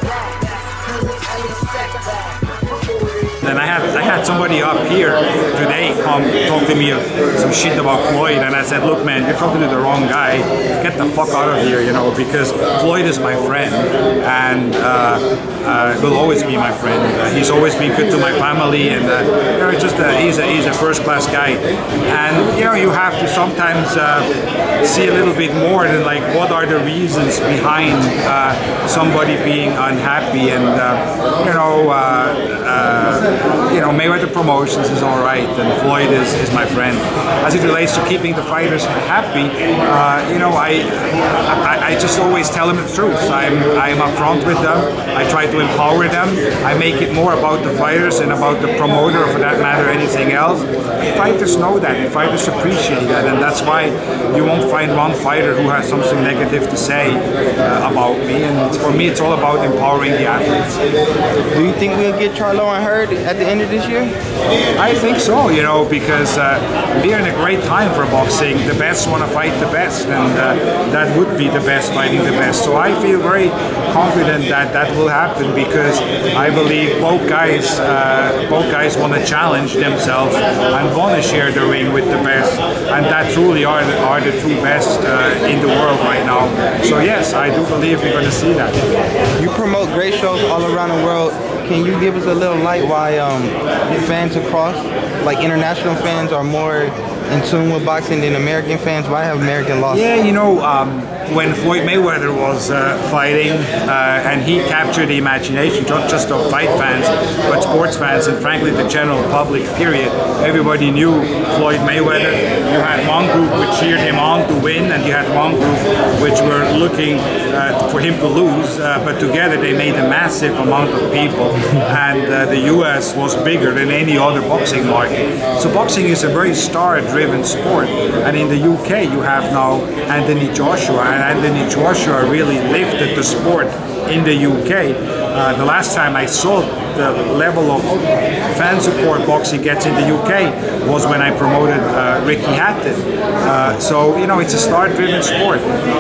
And I had somebody up here today come talk to me some shit about Floyd, and I said, look man, you're talking to the wrong guy. Get the fuck out of here, you know, because Floyd is my friend, and will always be my friend. He's always been good to my family, and you know, he's a first-class guy. And you know, you have to sometimes see a little bit more than like what are the reasons behind somebody being unhappy, and you know, Mayweather Promotions is all right, and Floyd is my friend. As it relates to keeping the fighters happy, you know, I just always tell them the truth. I'm upfront with them. I try to empower them. I make it more about the fighters and about the promoter, or for that matter, anything else. Fighters know that. Fighters appreciate that, and that's why you won't find one fighter who has something negative to say about me. And for me, it's all about empowering the athletes. Do you think we'll get Charlo and Hurd at the end of this year? I think so, you know, because we're in a great time for boxing. The best want to fight the best, and that would be the best fighting the best. So I feel very confident that that will happen, because I believe both guys want to challenge themselves and want to share the ring with the best, and that truly are the two best in the world right now. So yes, I do believe we're going to see that. You promote great shows all around the world. Can you give us a little light why fans across, like international fans, are more in tune with boxing than American fans? Why have American lost? Yeah, you know, when Floyd Mayweather was fighting, and he captured the imagination not just of fight fans, but sports fans, and frankly the general public, period. Everybody knew Floyd Mayweather. You had one group which cheered him on to win, and you had one group which were looking for him to lose, but together they made a massive amount of people, and the US was bigger than any other boxing market. So boxing is a very star-driven sport, and in the UK you have now Anthony Joshua, and Anthony Joshua really lifted the sport in the UK. The last time I saw the level of fan support boxing gets in the UK was when I promoted Ricky Hatton. So, you know, it's a star-driven sport.